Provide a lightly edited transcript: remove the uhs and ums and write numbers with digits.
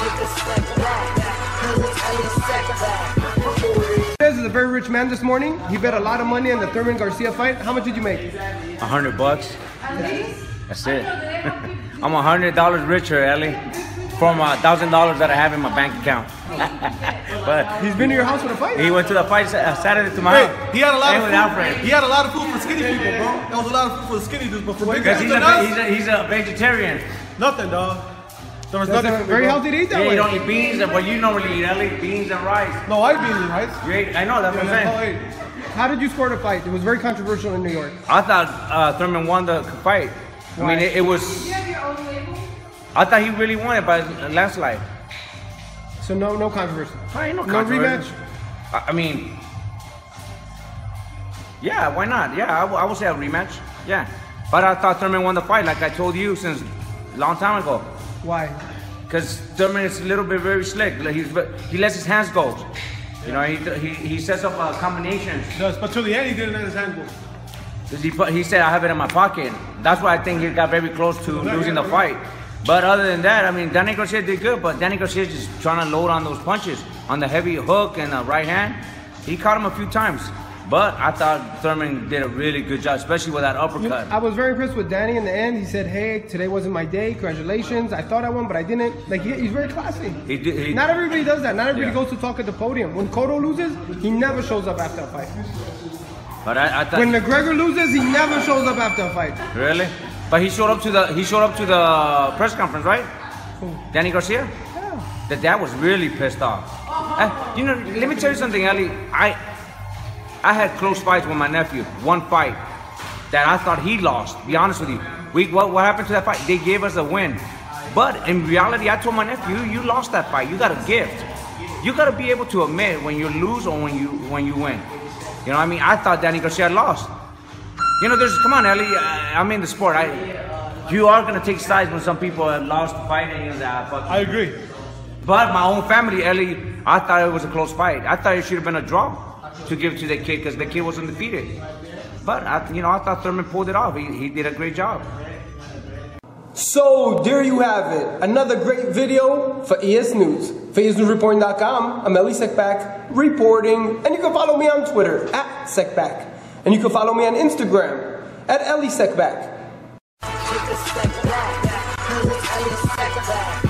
This is a very rich man this morning. He bet a lot of money on the Thurman Garcia fight. How much did you make? $100. That's it. I'm $100 richer, Ellie, from $1,000 that I have in my bank account. But he's been to your house for the fight? He went to the fight Saturday to my house. He had a lot of food. He had a lot of food for skinny people, bro. That was a lot of food for the skinny dudes, but for big guys, he's a vegetarian. Nothing, dog. There was That's nothing. Very healthy to eat that way. You don't eat beans and what you normally eat, Ellie, beans and rice. No, I eat beans and rice. I know, that's what I'm saying. How did you score the fight? It was very controversial in New York. I thought Thurman won the fight. Why? I mean, it was. I thought he really won it by a landslide. So no controversy. Ain't no rematch. I mean, yeah, why not? Yeah, I would say a rematch. Yeah, but I thought Thurman won the fight, like I told you since a long time ago. Why? Because Thurman is a little bit very slick. Like he lets his hands go. You know, he sets up combinations. Yes, but to the end, he didn't let his hand go. He said, I have it in my pocket. That's why I think he got very close to losing the fight. But other than that, I mean, Danny Garcia did good, but Danny Garcia is just trying to load on those punches, on the heavy hook and the right hand. He caught him a few times. But I thought Thurman did a really good job, especially with that uppercut. I was very impressed with Danny in the end. He said, hey, today wasn't my day. Congratulations. I thought I won, but I didn't. Like, he's very classy. Not everybody does that. Not everybody goes to talk at the podium. When Cotto loses, he never shows up after a fight. But I thought when McGregor loses, he never shows up after a fight. Really? But he showed up to the the press conference, right? Who? Danny Garcia? Yeah. The dad was really pissed off. You know, let me tell you something, Ellie. I had close fights with my nephew. One fight that I thought he lost. Be honest with you. What happened to that fight? They gave us a win. But in reality, I told my nephew, you lost that fight. You got a gift. You got to be able to admit when you lose or when you win. You know what I mean? I thought Danny Garcia lost. You know, come on, Ellie. I'm in the sport. You are going to take sides when some people have lost the fight and that. I agree. But my own family, Ellie, I thought it was a close fight. I thought it should have been a draw to give to the kid because the kid was undefeated. But, I thought Thurman pulled it off. He did a great job. So, there you have it. Another great video for ES News. For ESNewsReporting.com, I'm Elie Seckbach, reporting. And you can follow me on Twitter, @Seckbach. And you can follow me on Instagram, @Elie Seckbach.